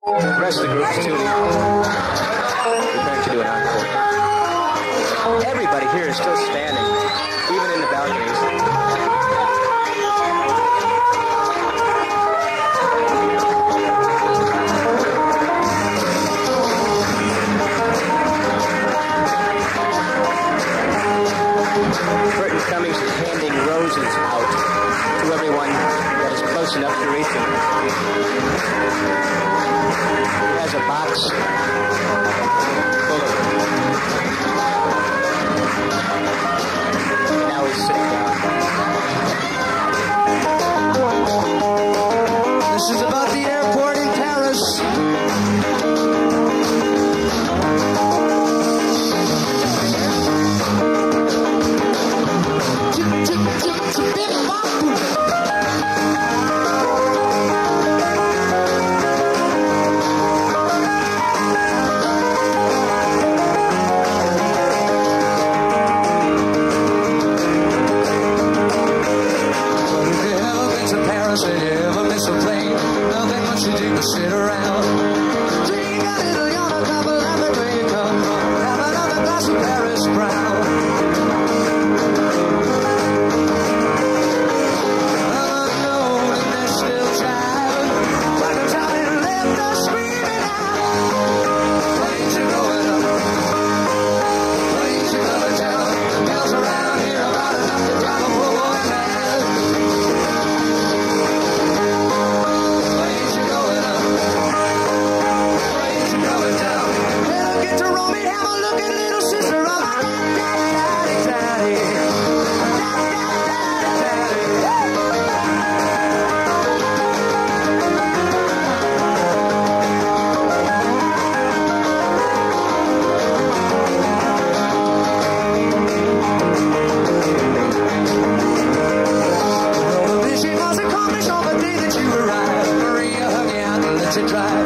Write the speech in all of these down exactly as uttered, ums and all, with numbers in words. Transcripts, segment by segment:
The rest of the group is tuning out. Preparing to do an encore. Everybody here is still standing, even in the balconies. Burton Cummings is handing roses out to everyone that is close enough to reach him. He has a box full of them. Now he's sitting down. This is about the airport in Paris. Sit around, drink a little yonder cup of lemon where you come from, have another glass of Paris Brown. Unknown and they're still driving, but the time they left us screaming out. Planes are going up, planes are coming down, the bells around here about enough to drive a poor boy mad. Planes are going up. To Rome and have a look at little sister of my daddy, daddy, well, the mission was accomplished on the day that you arrived. Maria hung you out and let you drive.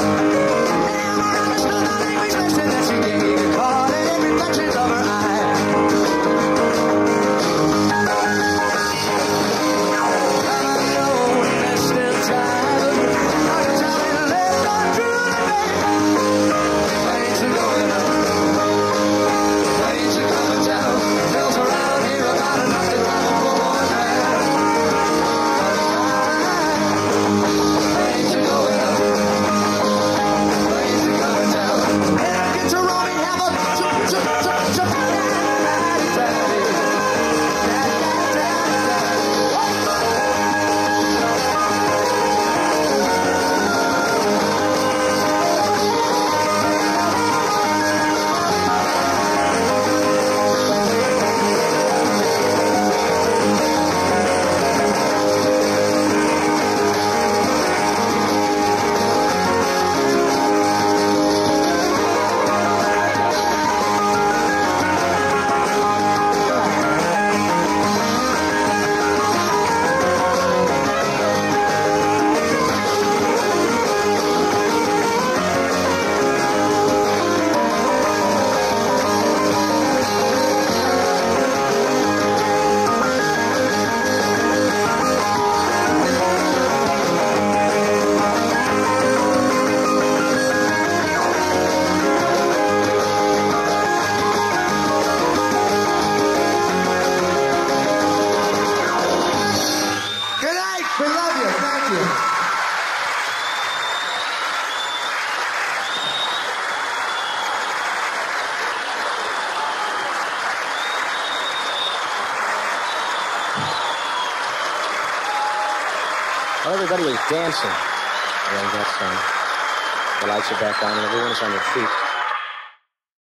Well, everybody was dancing during that song. The lights are back on and everyone is on their feet.